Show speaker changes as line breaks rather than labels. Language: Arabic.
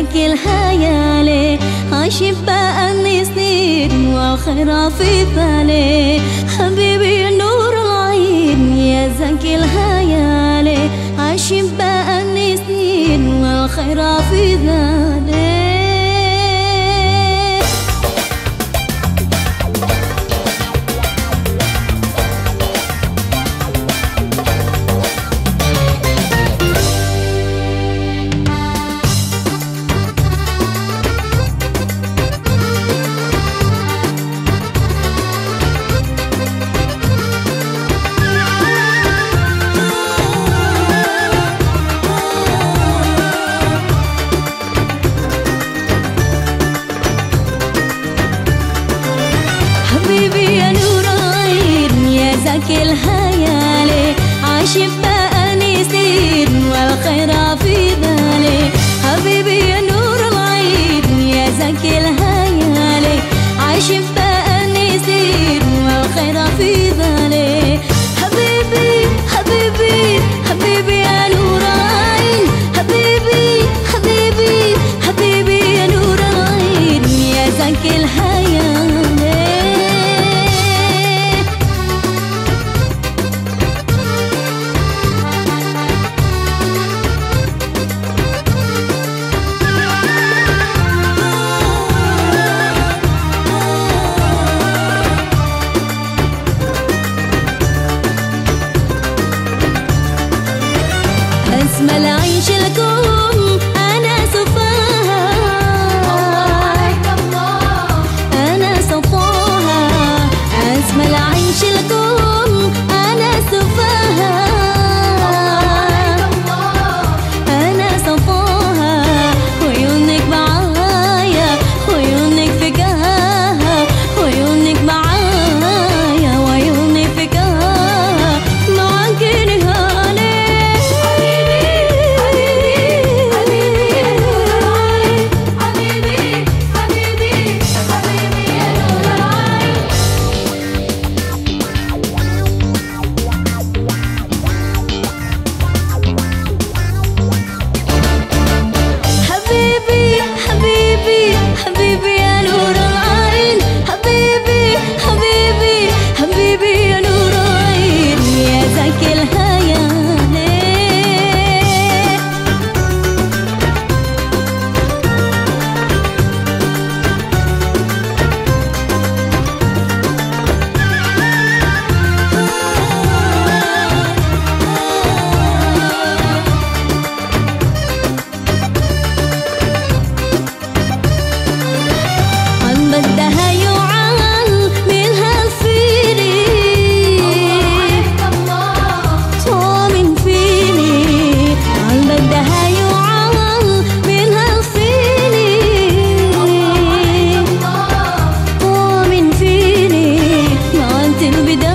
زكي الخيال عشباء النسيم والخير في ثالي حبيبي نور العين يا زكي الخيال عشباء النسيم والخير في ثالي. حبيبي يا نور العين يا زكي الخيال عشباء نسيم والخير في بالي حبيبي يا نور العين يا زكي الخيال عشباء نسيم والخير في بالي حبيبي حبيبي حبيبي يا نور العين حبيبي حبيبي حبيبي يا نور العين يا زكي الخيال. أسمى العيش لكم أنا صفاها أنا صفاها أسمى العيش لكم أنا صفاها أنا صفاها وعيونك معايا وعيونك فكاها وعيونك معايا وعيونك فكاها معاك نهاني حبيبي يا نور العين حبيبي حبيبي حبيبي يا نور العين يا زكي الخيال. بدها يعان منها فيني طامن فيني عن بدها يعان منها فيني طامن فيني ما انت البداية